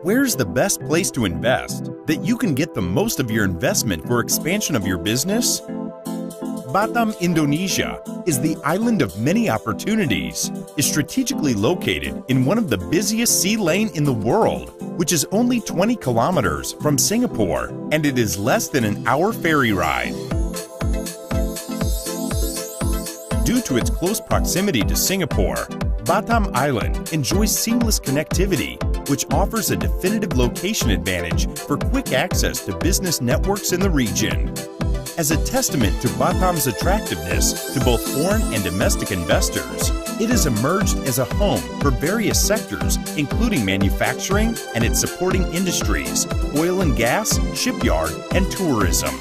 Where's the best place to invest that you can get the most of your investment for expansion of your business? Batam, Indonesia is the island of many opportunities, is strategically located in one of the busiest sea lane in the world, which is only 20 kilometers from Singapore, and it is less than an hour ferry ride. Due to its close proximity to Singapore, Batam Island enjoys seamless connectivity, which offers a definitive location advantage for quick access to business networks in the region. As a testament to Batam's attractiveness to both foreign and domestic investors, it has emerged as a home for various sectors, including manufacturing and its supporting industries, oil and gas, shipyard, and tourism.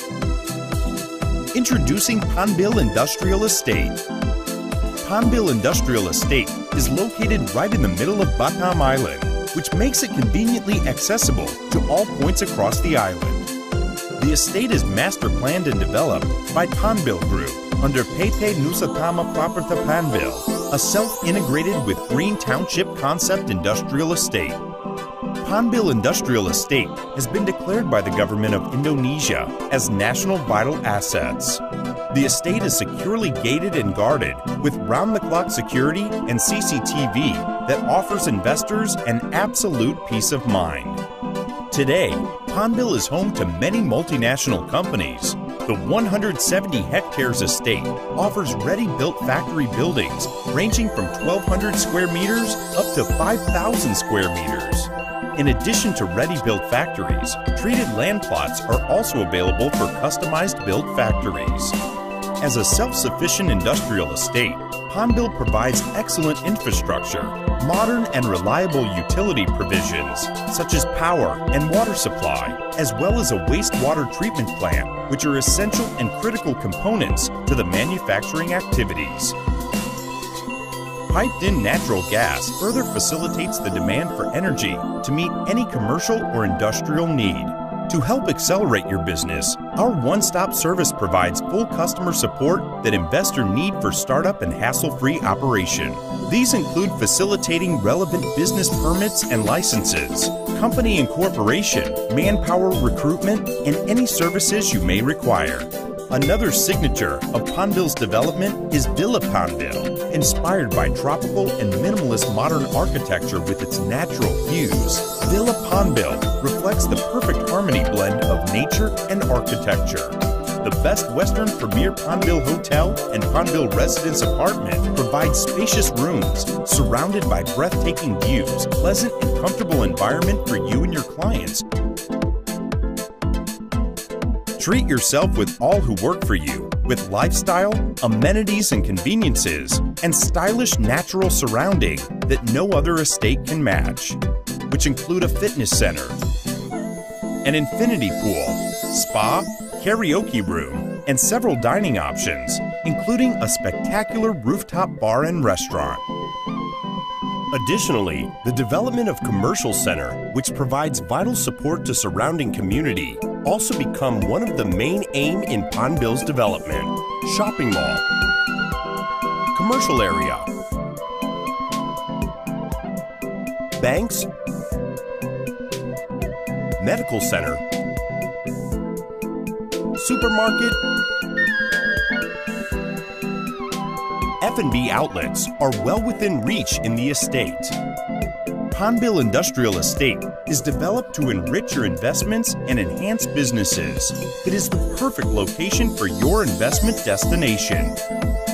Introducing Panbil Industrial Estate. Panbil Industrial Estate is located right in the middle of Batam Island, which makes it conveniently accessible to all points across the island. The estate is master planned and developed by Panbil Group under PT Nusatama Praperta Panbil, a self-integrated with Green Township concept industrial estate. Panbil Industrial Estate has been declared by the government of Indonesia as national vital assets. The estate is securely gated and guarded with round-the-clock security and CCTV that offers investors an absolute peace of mind. Today, Panbil is home to many multinational companies. The 170 hectares estate offers ready-built factory buildings ranging from 1,200 square meters up to 5,000 square meters. In addition to ready-built factories, treated land plots are also available for customized built factories. As a self-sufficient industrial estate, Panbil provides excellent infrastructure, modern and reliable utility provisions, such as power and water supply, as well as a wastewater treatment plant, which are essential and critical components to the manufacturing activities. Piped-in natural gas further facilitates the demand for energy to meet any commercial or industrial need. To help accelerate your business, our one-stop service provides full customer support that investors need for startup and hassle-free operation. These include facilitating relevant business permits and licenses, company incorporation, manpower recruitment, and any services you may require. Another signature of Panbil's development is Villa Panbil, inspired by tropical and minimalist modern architecture with its natural views. Villa Panbil reflects the perfect harmony blend of nature and architecture. The Best Western Premier Panbil Hotel and Panbil Residence Apartment provide spacious rooms surrounded by breathtaking views, pleasant and comfortable environment for you and your clients. Treat yourself with all who work for you, with lifestyle, amenities and conveniences, and stylish natural surrounding that no other estate can match, which include a fitness center, an infinity pool, spa, karaoke room, and several dining options, including a spectacular rooftop bar and restaurant. Additionally, the development of commercial center, which provides vital support to surrounding community, also become one of the main aim in Panbil's development. Shopping mall, commercial area, banks, medical center, supermarket, F&B outlets are well within reach in the estate. Panbil Industrial Estate is developed to enrich your investments and enhance businesses. It is the perfect location for your investment destination.